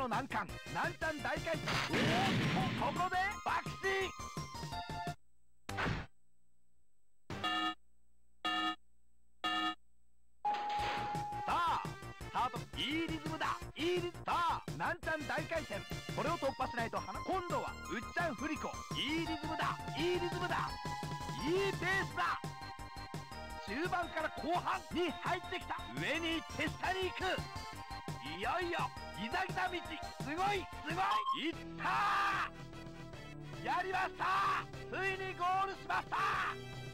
の難関なんちゃん大回転。おっとここで爆死。さあスタート。いいリズムだ。いいリズム。さあなんちゃん大回転。これを突破しないと今度はうっちゃん振り子。いいリズムだ。いいリズムだ。いいペースだ。中盤から後半に入ってきた。上に行って下に行く。いよいよギザギザ道。すごいすごい。いったー。やりました。ついにゴールしました。